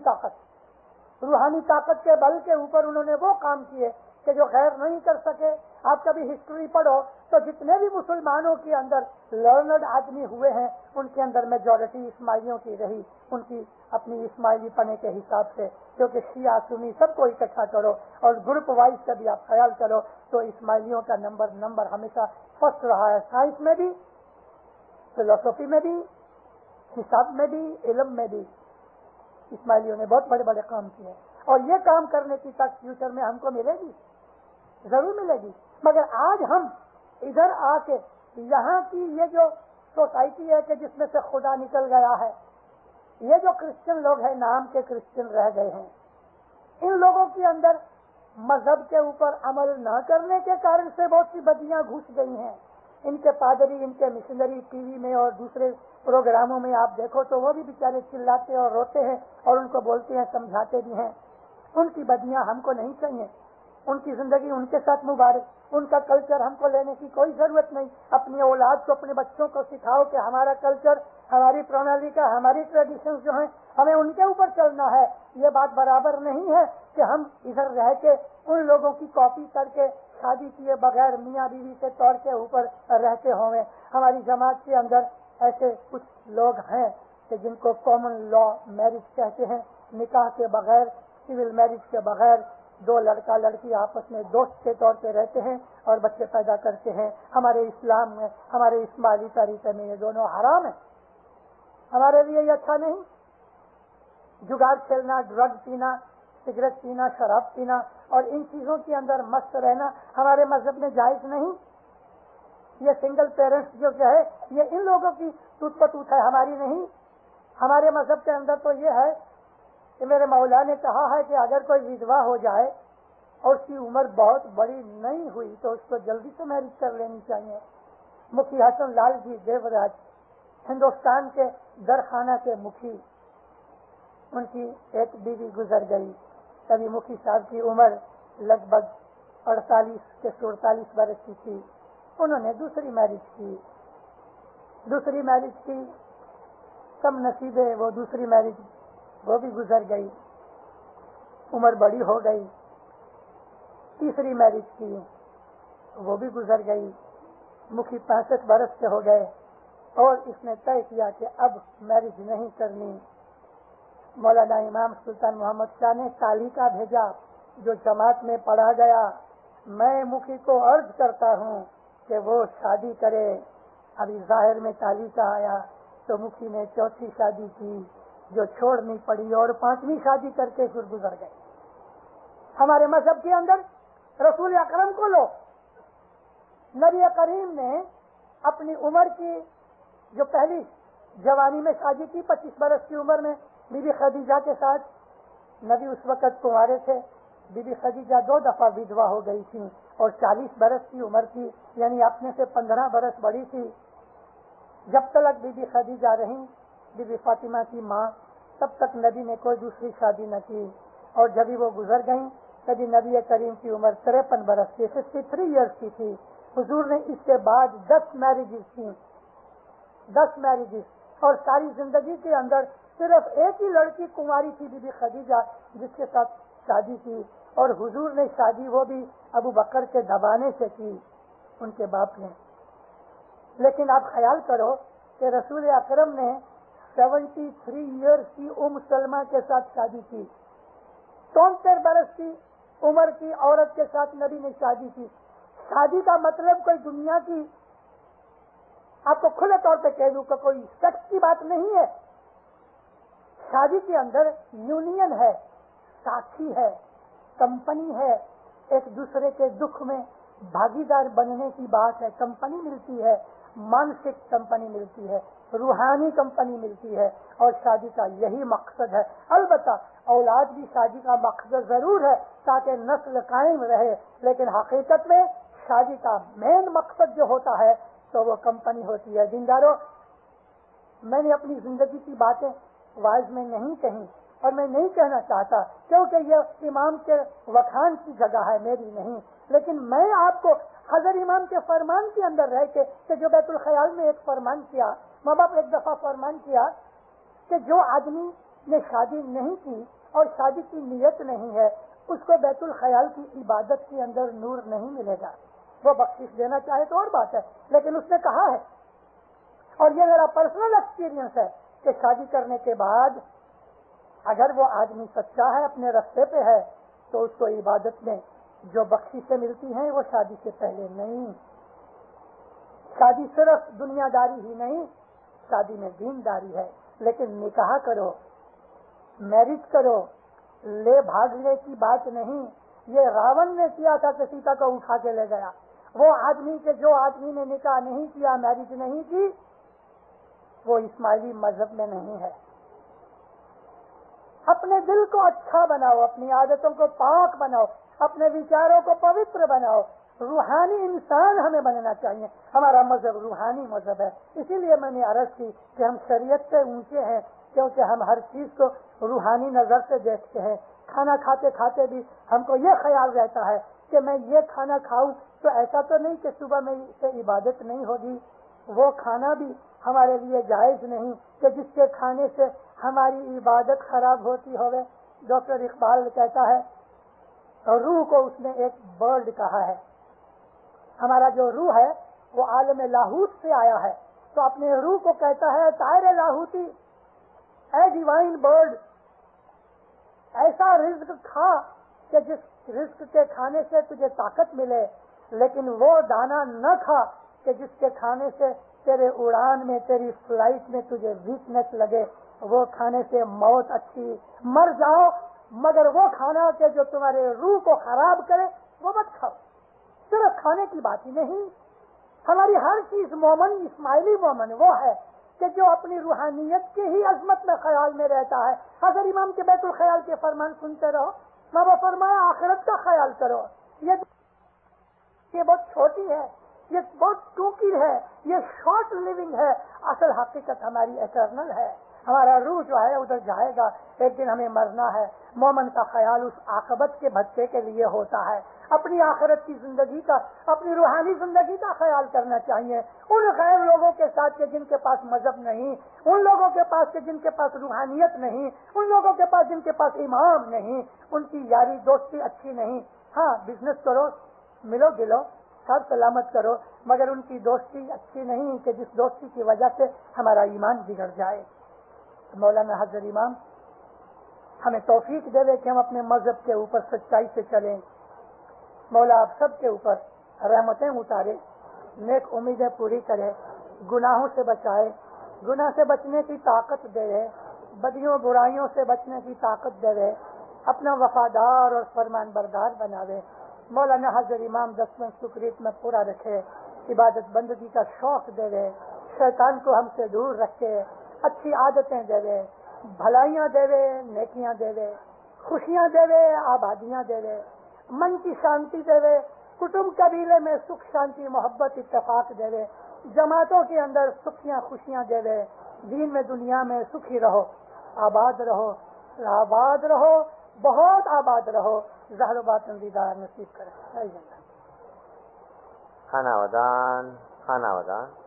S2: طاقت کے بل کے اوپر انہوں نے وہ کام کیے کہ جو غیر نہیں کر سکے۔ آپ کبھی ہسٹری پڑھو تو جتنے بھی مسلمانوں کے اندر لرنڈ آدمی ہوئے ہیں، ان کے اندر میجورٹی اسماعیلیوں کی رہی، ان کی اپنی اسماعیلی پنے کے حساب سے، کیونکہ شیعہ سنی سب کو اکٹھا کرو اور گروپ وائز کا بھی آپ خیال کرو تو اسماعیلیوں کا نمبر ہمیشہ فرسٹ رہا ہے، سائنس میں بھی، فلسفی میں بھی، حساب میں بھی، علم میں بھی۔ اسماعیلیوں نے بہت بڑے بڑے کام کیے، اور یہ کام کرنے کی تک فیوچر میں ہم کو ملے گی، ضرور ملے گی۔ مگر آج ہم ادھر آ کے یہاں کی یہ جو سوسائٹی ہے کہ جس میں سے خدا نکل گیا ہے، یہ جو کرسچن لوگ ہیں، نام کے کرسچن رہ گئے ہیں، ان لوگوں کے اندر مذہب کے اوپر عمل نہ کرنے کے کارن سے بہت سی بدیاں گھس گئی ہیں۔ ان کے پادری، ان کے مشنری ٹی وی میں اور دوسرے پروگراموں میں آپ دیکھو تو وہ بھی بیچارے چلاتے اور روتے ہیں اور ان کو بولتے ہیں، سمجھاتے بھی ہیں۔ ان کی بدیاں ہم کو نہیں چاہیے، ان کی زندگی ان کے ساتھ مبارک، ان کا کلچر ہم کو لینے کی کوئی ضرورت نہیں۔ اپنی اولاد کو، اپنے بچوں کو سکھاؤ کہ ہمارا کلچر، ہماری پرنالی کا، ہماری ٹریڈیشنز جو ہیں ہمیں ان کے اوپر چلنا ہے۔ یہ بات برابر نہیں ہے کہ ہم ادھر رہ کے ان لوگوں کی کاپی کر کے شادی کیے بغیر میاں بیوی کے طور کے اوپر رہتے ہوئے۔ ہماری جماعت کے اندر ایسے کچھ لوگ ہیں کہ جن کو کامن لا میرج کہتے ہیں، نکاح کے بغیر، سول میرج کے بغیر دو لڑکا لڑکی آپس میں دوست کے طور پہ رہتے ہیں اور بچے پیدا کرتے ہیں۔ ہمارے اسلام میں، ہمارے اسماعیلی طریقے میں یہ دونوں حرام ہیں، ہمارے لیے یہ اچھا نہیں۔ جگار کھیلنا، ڈرگ پینا، سگریٹ پینا، شراب پینا اور ان چیزوں کے اندر مست رہنا ہمارے مذہب میں جائز نہیں۔ یہ سنگل پیرنٹس جو ہے یہ ان لوگوں کی ٹوٹ پٹوٹ ہے، ہماری نہیں۔ ہمارے مذہب کے اندر تو یہ ہے کہ میرے مولا نے کہا ہے کہ اگر کوئی ودوا ہو جائے اور اس کی عمر بہت بڑی نہیں ہوئی تو اس کو جلدی سے میرج کر لینی چاہیے۔ مکھی حسن لال جی دیوراج، ہندوستان کے درخانہ کے مکھی، ان کی ایک بیوی گزر گئی۔ کبھی مکھی صاحب کی عمر لگ بھگ 48 سے 47 برس کی تھی۔ انہوں نے دوسری میرج کی، کم نصیبے وہ دوسری میرج وہ بھی گزر گئی، عمر بڑی ہو گئی۔ تیسری میرج کی، وہ بھی گزر گئی۔ مکھی 65 برس کے ہو گئے اور اس نے طے کیا کہ اب میرج نہیں کرنی۔ مولانا امام سلطان محمد شاہ نے تالی کا بھیجا جو جماعت میں پڑھا گیا، میں مکھی کو عرض کرتا ہوں کہ وہ شادی کرے۔ ابھی ظاہر میں تالی کا آیا تو مکھی نے چوتھی شادی کی جو چھوڑنی پڑی اور 5ویں شادی کر کے پھر گزر گئے۔ ہمارے مذہب کے اندر رسول اکرم کو لو، نبی کریم نے اپنی عمر کی جو پہلی جوانی میں شادی کی 25 برس کی عمر میں بی بی خدیجہ کے ساتھ، نبی اس وقت کنوارے تھے، بی بی خدیجہ 2 دفعہ ودوا ہو گئی تھی اور 40 برس کی عمر تھی، یعنی اپنے سے 15 برس بڑی تھی۔ جب تک بی بی خدیجہ رہیں، بی بی فاطمہ کی ماں، تب تک نبی نے کوئی دوسری شادی نہ کی، اور جب ہی وہ گزر گئیں تبھی نبی کریم کی عمر 53 برس کی 53 ایئرس کی تھی۔ حضور نے اس کے بعد 10 میرجز کی، 10 میرجز، اور ساری زندگی کے اندر صرف ایک ہی لڑکی کنواری تھی، بی بی خدیجہ، جس کے ساتھ شادی کی، اور حضور نے شادی وہ بھی ابو بکر کے دبانے سے کی، ان کے باپ نے۔ لیکن آپ خیال کرو کہ رسول اکرم نے 73 ایئرس کی سلمہ کے ساتھ شادی کی، 73 برس کی عمر کی عورت کے ساتھ نبی نے شادی کی۔ شادی کا مطلب کوئی دنیا کی، آپ کو کھلے طور پہ کہہ دوں کہ کوئی سیکس کی بات نہیں ہے۔ شادی کے اندر یونین ہے، ساتھی ہے، کمپنی ہے، ایک دوسرے کے دکھ میں بھاگیدار بننے کی بات ہے. کمپنی ملتی ہے, مانسک کمپنی ملتی ہے, روحانی کمپنی ملتی ہے, اور شادی کا یہی مقصد ہے. البتہ اولاد بھی شادی کا مقصد ضرور ہے تاکہ نسل قائم رہے, لیکن حقیقت میں شادی کا مین مقصد جو ہوتا ہے تو وہ کمپنی ہوتی ہے. دینداروں, میں نے اپنی زندگی کی باتیں واعظ میں نہیں کہیں اور میں نہیں کہنا چاہتا, کیونکہ یہ امام کے وکھان کی جگہ ہے, میری نہیں. لیکن میں آپ کو حضرت امام کے فرمان کے اندر رہ کے کہ جو بیت الخیال میں ایک فرمان کیا, ماں باپ ایک دفعہ فرمان کیا کہ جو آدمی نے شادی نہیں کی اور شادی کی نیت نہیں ہے اس کو بیت الخیال کی عبادت کے اندر نور نہیں ملے گا. وہ بخشش دینا چاہے تو اور بات ہے, لیکن اس نے کہا ہے, اور یہ میرا پرسنل ایکسپیرینس ہے, کہ شادی کرنے کے بعد اگر وہ آدمی سچا ہے, اپنے رستے پہ ہے, تو اس کو عبادت میں جو بخششیں ملتی ہیں وہ شادی سے پہلے نہیں. شادی صرف دنیا داری ہی نہیں, شادی میں دینداری ہے. لیکن نکاح کرو, میرج کرو, لے بھاگنے کی بات نہیں. یہ راون نے کیا تھا کہ سیتا کو اٹھا کے لے گیا. وہ آدمی کے جو آدمی نے نکاح نہیں کیا, میرج نہیں کی, وہ اسماعیلی مذہب میں نہیں ہے. اپنے دل کو اچھا بناؤ, اپنی عادتوں کو پاک بناؤ, اپنے وچاروں کو پوتر بناؤ. روحانی انسان ہمیں بننا چاہیے. ہمارا مذہب روحانی مذہب ہے. اسی لیے میں نے عرض کی کہ ہم شریعت سے اونچے ہیں, کیونکہ ہم ہر چیز کو روحانی نظر سے دیکھتے ہیں. کھانا کھاتے کھاتے بھی ہم کو یہ خیال رہتا ہے کہ میں یہ کھانا کھاؤں تو ایسا تو نہیں کہ صبح میں سے عبادت نہیں ہوگی. وہ کھانا بھی ہمارے لیے جائز نہیں کہ جس کے کھانے سے ہماری عبادت خراب ہوتی ہوئے. ڈاکٹر اقبال کہتا ہے, روح کو اس نے ایک برڈ کہا ہے. ہمارا جو روح ہے وہ عالم لاہوت سے آیا ہے, تو اپنے روح کو کہتا ہے طائر لاہوتی, اے ڈیوائن برڈ, ایسا رزق کھا کہ جس رزق کے کھانے سے تجھے طاقت ملے, لیکن وہ دانا نہ کھا کہ جس کے کھانے سے تیرے اڑان میں, تیری فلائٹ میں تجھے ویکنس لگے. وہ کھانے سے موت اچھی, مر جاؤ, مگر وہ کھانا کہ جو تمہارے روح کو خراب کرے وہ مت کھاؤ. صرف کھانے کی بات ہی نہیں, ہماری ہر چیز مومن, اسماعیلی مومن وہ ہے کہ جو اپنی روحانیت کی ہی عظمت میں خیال میں رہتا ہے. حضرت امام کے بیت الخیال کے فرمان سنتے رہو. میں وہ فرمایا آخرت کا خیال کرو. یہ بہت چھوٹی ہے, یہ بہت ٹوکی ہے, یہ شارٹ لیونگ ہے. اصل حقیقت ہماری ایٹرنل ہے. ہمارا روح جو ہے ادھر جائے گا, ایک دن ہمیں مرنا ہے. مومن کا خیال اس عاقبت کے بھٹکے کے لیے ہوتا ہے. اپنی آخرت کی زندگی کا, اپنی روحانی زندگی کا خیال کرنا چاہیے. ان غیر لوگوں کے ساتھ کہ جن کے پاس مذہب نہیں, ان لوگوں کے پاس کہ جن کے پاس روحانیت نہیں, ان لوگوں کے پاس جن کے پاس امام نہیں, ان کی یاری دوستی اچھی نہیں. ہاں بزنس کرو, ملو گلو, سب سلامت کرو, مگر ان کی دوستی اچھی نہیں کہ جس دوستی کی وجہ سے ہمارا ایمان بگڑ جائے. مولانا حضرت امام ہمیں توفیق دے دے کہ ہم اپنے مذہب کے اوپر سچائی سے چلیں. مولا آپ سب کے اوپر رحمتیں اتارے, نیک امیدیں پوری کرے, گناہوں سے بچائے, گناہ سے بچنے کی طاقت دے رہے, بدیوں برائیوں سے بچنے کی طاقت دے رہے, اپنا وفادار اور فرمان بردار بناوے. مولانا حضرت امام دسویں سکریت میں پورا رکھے, عبادت بندگی کا شوق دے رہے, شیطان کو ہم سے دور رکھے, اچھی عادتیں دے رہے, بھلائیاں دے رہے, نیکیاں دے رہے, خوشیاں دے رہے, آبادیاں دے رہے, من کی شانتی دے رہے, کٹمب قبیلے میں سکھ شانتی محبت اتفاق دے رہے, جماعتوں کے اندر سکھیاں خوشیاں دے رہے. دین میں دنیا میں سکھی رہو, آباد رہو, آباد رہو, بہت آباد رہو. ظاہر باطن دیدار نصیب کرے.
S3: خانہ ودان.